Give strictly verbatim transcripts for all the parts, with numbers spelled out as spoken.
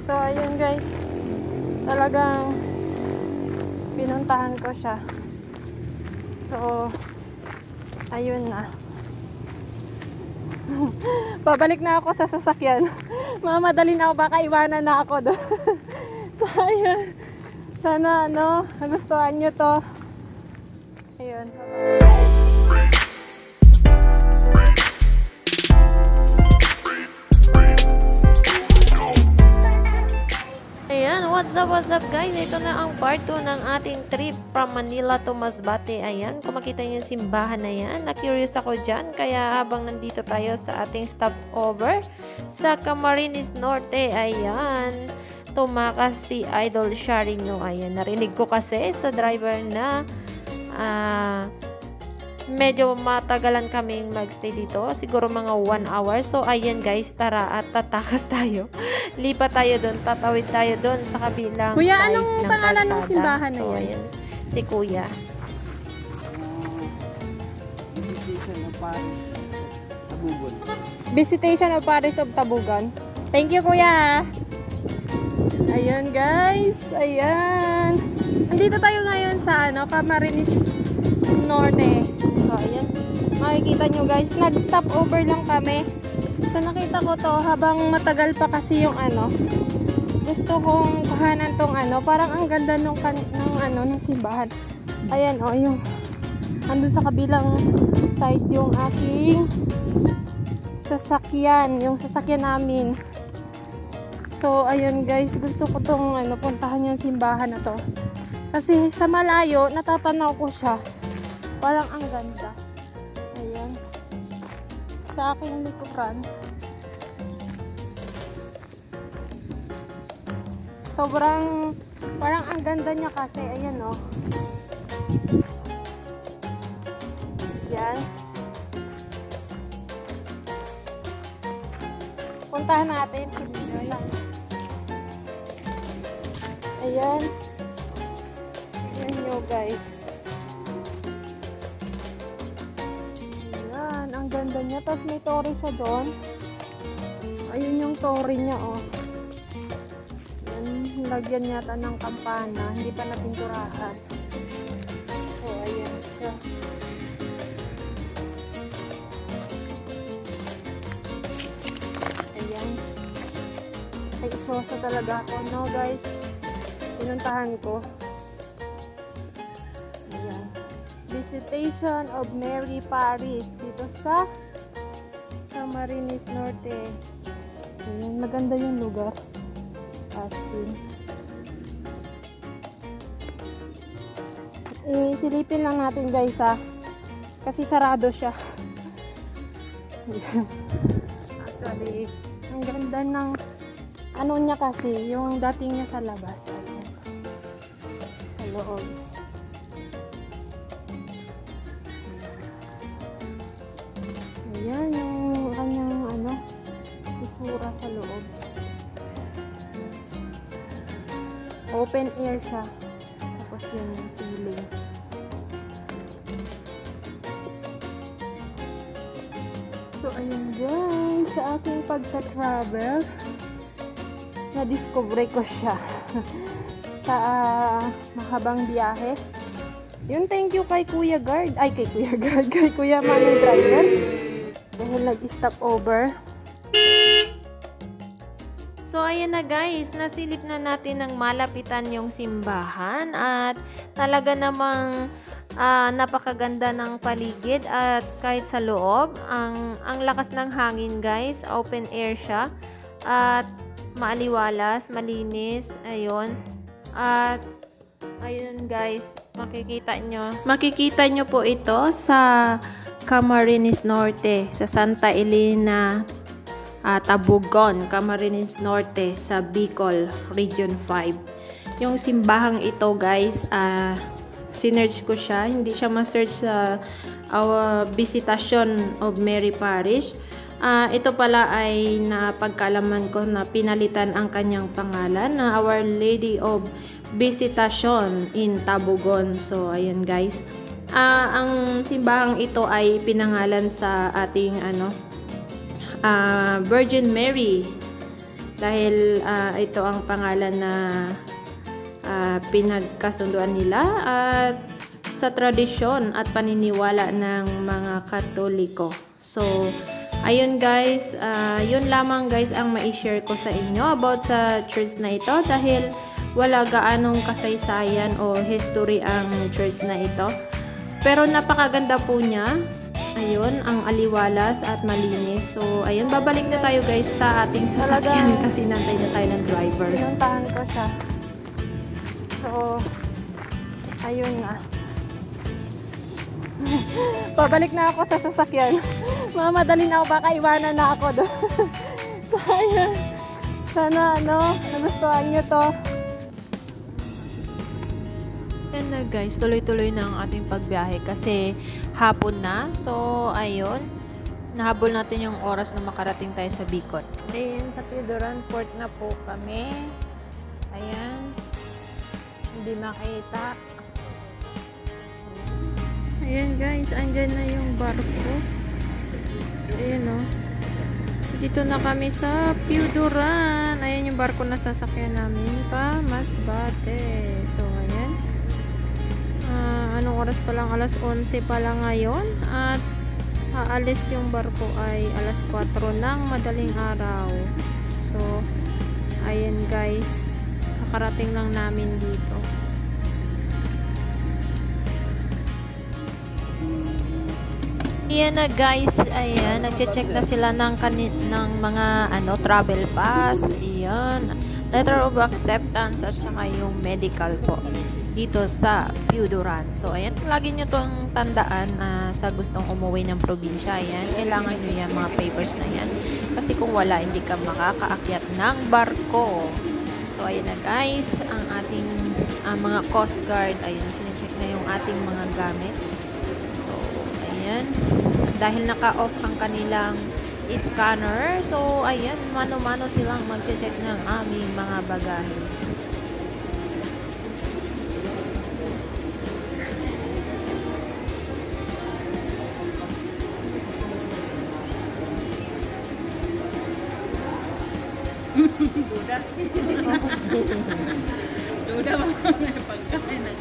So, ayun guys. Talagang pinuntahan ko siya. So, ayun na. Babalik na ako sa sasakyan. Mamadali na ako, baka iwanan na ako doon. So, ayun. Sana, ano, nagustuhan nyo to. Ayun. Ayan, what's up, what's up guys? Ito na ang part two ng ating trip from Manila to Masbate. Ayan, kung makita nyo yung simbahan na yan, na-curious ako dyan. Kaya habang nandito tayo sa ating stopover sa Camarines Norte, ayan, tumakas si Idol Sharingo. Ayan, narinig ko kasi sa driver na ah, uh, medyo matagalan kaming magstay dito. Siguro mga one hour. So, ayan guys, tara at tatakas tayo. Lipat tayo doon. Tatawid tayo doon sa kabilang Kuya, side anong ng pangalan kalsada. ng simbahan na so, yan? Ayan, si Kuya. Visitation of Paris of Tabugan. Thank you, Kuya. Ayan guys. Ayan. Nandito tayo ngayon sa ano, Camarines Norte. So, ayan. Makikita nyo guys, nag-stop over lang kami. So nakita ko to habang matagal pa kasi yung ano. Gusto kong kuhanan tong ano, parang ang ganda nung, kan nung ano, nung simbahan. Ayan oh, yung andun sa kabilang side yung aking sasakyan, yung sasakyan namin. So ayun guys, gusto ko tong ano, puntahan yung simbahan na to. Kasi sa malayo, natatanaw ko siya. Parang ang ganda. Ayan. Sa aking likuran. Sobrang, parang ang ganda niya kasi. Ayan o. Oh. Ayan. Puntahan natin. Ayan. Ayan nyo guys. Ayan. Ang ganda niya. Tapos may tori siya doon. Ayun yung tori niya oh. Ayan. Lagyan yata ng kampana. Hindi pa napinturahan. So ayan siya. Ayan. Ay isosa talaga ako. No guys. Pinuntahan ko. Ayan. Visitation of Mary Paris dito sa Camarines Norte. Ayan, maganda yung lugar. Astin. Eh, silipin lang natin guys ha. Kasi sarado siya. Ayan. Actually, ang ganda ng ano niya kasi, yung dating niya sa labas. Ayan. Sa loob. Ayan, yung kanyang ano, isura sa loob. Open air siya. Tapos yung ceiling. So, ayun guys, sa aking pagka-travel, na-discover ko siya. Sa uh, mahabang biyahe. Yun, thank you kay Kuya Guard. Ay, kay Kuya Guard. Kay Kuya Manong Driver. Dahil nag-stop over. So, ayan na guys. Nasilip na natin ng malapitan yung simbahan. At talaga namang uh, napakaganda ng paligid. At kahit sa loob, ang, ang lakas ng hangin guys. Open air siya. At maaliwalas, malinis. Ayun. At ayun guys, makikita nyo. Makikita nyo po ito sa Camarines Norte, sa Santa Elena, uh, Tabugon, Camarines Norte, sa Bicol, Region five. Yung simbahang ito guys, uh, sinearch ko siya. Hindi siya ma-search sa uh, Visitation of Mary Parish. Uh, ito pala ay napagkaalaman ko na pinalitan ang kanyang pangalan na Our Lady of Visitation in Tabugon. So, ayan guys. Uh, ang simbahang ito ay pinangalan sa ating ano, uh, Virgin Mary Dahil uh, ito ang pangalan na uh, pinagkasunduan nila at sa tradisyon at paniniwala ng mga Katoliko. So, ayun guys, uh, yun lamang guys ang ma-share ko sa inyo about sa church na ito dahil wala gaanong kasaysayan o history ang church na ito. Pero napakaganda po niya. Ayun, ang aliwalas at malinis. So, ayun, babalik na tayo guys sa ating sasakyan kasi nantay na tayo ng driver. Pinuntahan ko siya. So, ayun nga. Pabalik na ako sa sasakyan. Mamadali na ako, baka iwanan na ako doon. So, ayun. Sana, ano, nagustuhan nyo to. And uh, guys, tuloy-tuloy na ang ating pagbiyahe kasi hapon na. So, ayun. Nahabol natin yung oras na makarating tayo sa Bicol. Then, sa Pidoran Port na po kami. Ayan. Hindi makita. Ayan guys, andyan na yung barko. Ayan o. Oh. Dito na kami sa Pidoran. Ayan yung barko na sasakyan namin pa Masbate. So, ayan. Uh, anong oras pa lang? alas onse pa lang ngayon. At aalis yung barko ay alas kwatro ng madaling araw. So, ayan guys. Kakarating lang namin dito. Ayan na guys, ayan, nagche-check na sila ng, ng mga ano, travel pass, ayan, letter of acceptance at saka yung medical po dito sa Pidoran. So ayan, lagi nyo itong tandaan uh, sa gustong umuwi ng probinsya, ayan, kailangan nyo yan, mga papers na yan, kasi kung wala, hindi ka makakaakyat ng barko. So ayan na guys, ang ating uh, mga Coast Guard, ayan, sine-check na yung ating mga gamit. Ayan. Dahil naka-off ang kanilang scanner. So, ayan, mano-mano silang mag-check ng aming mga bagahe. Duda. Duda ba? Pagkain na.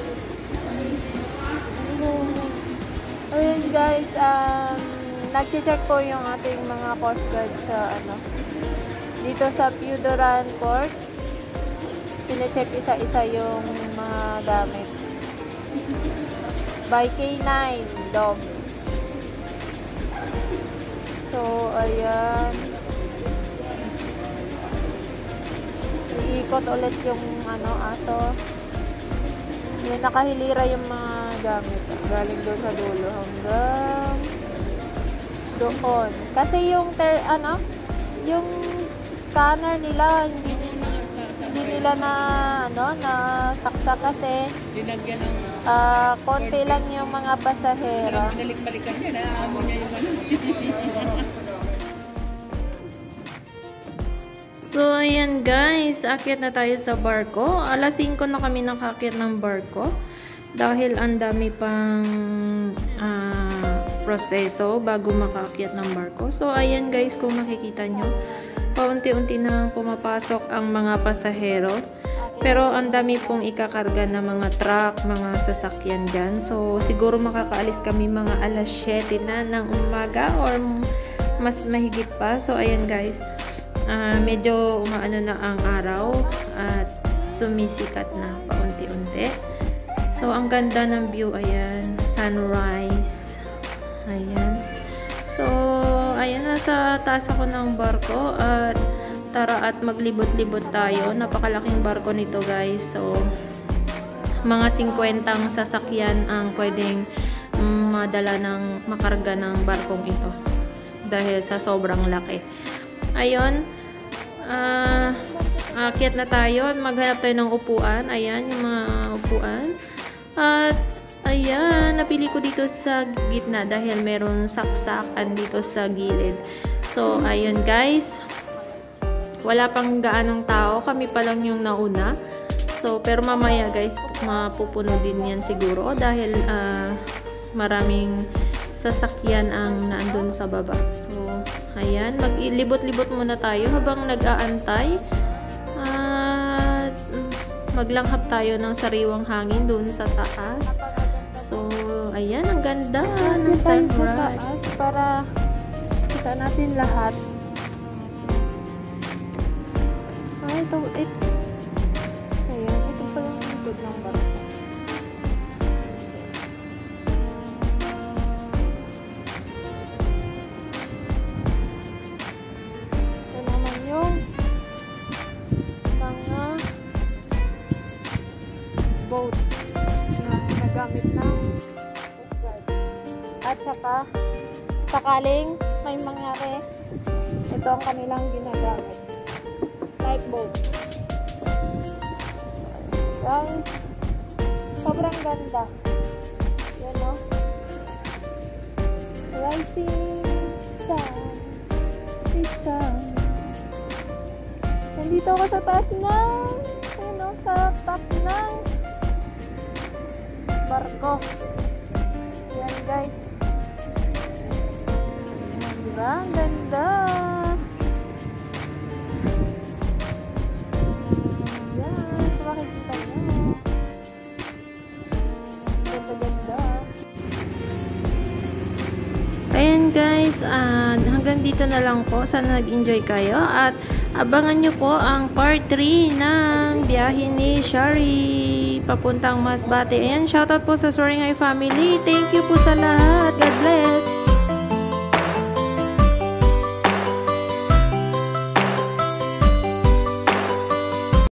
Ayun guys, um, nag-check po yung ating mga Coast Guard sa ano, dito sa Pidoran Port. Pine-check isa-isa yung mga gamit. By K nine dog. So, ayan. Iikot ulit yung ano, aso. Yan, nakahilira yung mga gamit. Galing doon sa dulo hanggang doon. Kasi yung ter, ano, yung scanner nila hindi, hindi nila na ano, na saksa kasi dinagyan ng uh, konti lang yung mga pasahero. Binalik-balikan niya, naamo niya yung ano. So, ayan guys, akyat na tayo sa barko. alas singko na kami nakakyat ng barko. Dahil ang dami pang uh, proseso bago makaakyat ng barko. So, ayan guys, kung makikita nyo, paunti-unti na pumapasok ang mga pasahero. Pero, ang dami pong ikakarga na mga truck, mga sasakyan dyan. So, siguro makakaalis kami mga alas siyete na ng umaga or mas mahigit pa. So, ayan guys, uh, medyo umaano na ang araw at sumisikat na paunti-unti. So, ang ganda ng view, ayan, sunrise, ayan. So, ayan, nasa taas ako ng barko at tara at maglibot-libot tayo. Napakalaking barko nito guys. So, mga singkwentang sasakyan ang pwedeng um, madala ng, makarga ng barkong ito. Dahil sa sobrang laki. Ayun, ah, uh, akyat na tayo. Maghanap tayo ng upuan. Ayan, yung mga upuan. At, ayan, napili ko dito sa gitna dahil meron saksakan dito sa gilid. So, ayun guys. Wala pang gaanong tao. Kami pa lang yung nauna. So, pero mamaya guys, mapupuno din yan siguro dahil uh, maraming sasakyan ang naandun sa baba. So, Ayan, maglibot-libot muna tayo habang nag-aantay. At maglanghap tayo ng sariwang hangin doon sa taas. So, ayan, ang ganda ng Tayo sa sunrise. taas para kita natin lahat. Ay, ito, ito. Ayan, ito pala yung likod ng barko. Ito naman yung mga boat na nagamit ng Coast Guard. At saka, sakaling may mangyari, ito ang kanilang ginagamit. Lifeboat. Guys, sobrang ganda. Yan o. Rising sun. Rising sun. Nandito ako sa taas ng, ano, sa top ng barko. Yan guys. Diba? Ang ganda. Yan. So, makikita nyo. Ganda-ganda. Ayan guys, uh, hanggang dito na lang po. Sana nag-enjoy kayo. At abangan nyo po ang part three ng biyahe ni Shari papuntang Masbate. Ayan, shoutout po sa Soaring High family. Thank you po sa lahat. God bless.